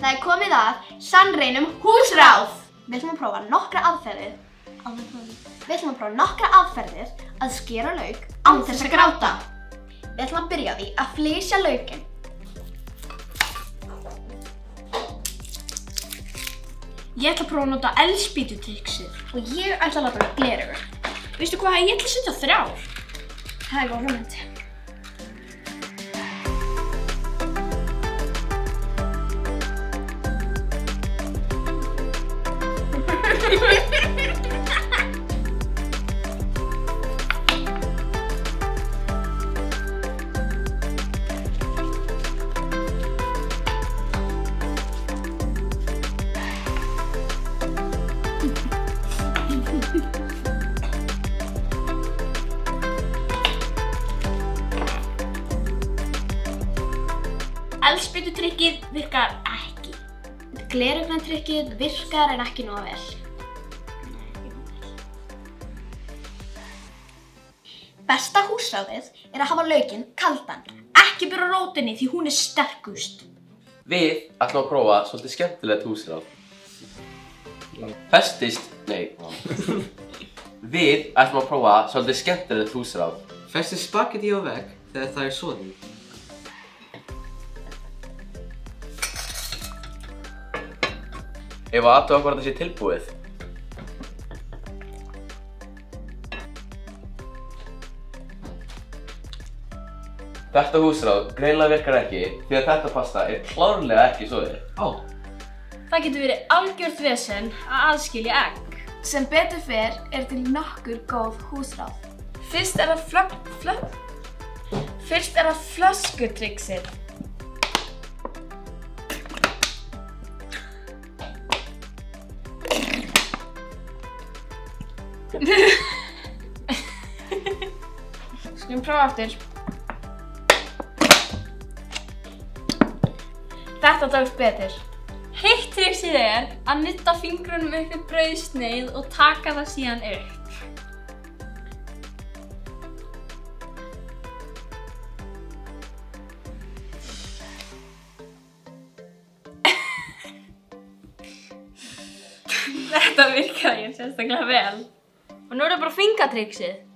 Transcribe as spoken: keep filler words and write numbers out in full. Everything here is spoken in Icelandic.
Það er komið að sannreinum húsráð. Við ætlum að prófa nokkra aðferðir. Við ætlum að prófa nokkra aðferðir að skera lauk án þess að gráta. Við ætlum að byrja á því að flysja laukinn. Ég ætla að prófa að nota eldspýtutriksið. Og ég ætla að láta gleraugu. Veistu hvað, ég ætla að setja þrjár. Það er góð hugmynd. Eldspýtutrikkið virkar ekki. Gleraugnatrykkið virkar en ekki nógu vel. Besta húsráðið er að hafa laukinn kaldan. Ekki byrja á rótinni því hún er sterkust. Við ætlum að prófa svolítið skemmtilegt húsráð. Festist, nei. Við ætlum að prófa svolítið skemmtilegt húsráð. Festist spagetti á vegg þegar það er soðið. Ef að athuga hvort það sé tilbúið. Þetta húsráð greinilega virkar ekki því að þetta pasta er klárlega ekki soðið. Ó. Það getur verið algjört vesen að aðskilja egg. Sem betur fer er til nokkur góð húsráð. Fyrst er það flöpp, flöpp. Fyrst er það flöskutriksið. Skulum prófa aftur. Þetta tókst betur. Hitt triksið er að nudda fingrunum upp í brauðsneið og taka það síðan upp. Þetta virkaði sérstaklega vel. Og nú er það bara fingatriksið.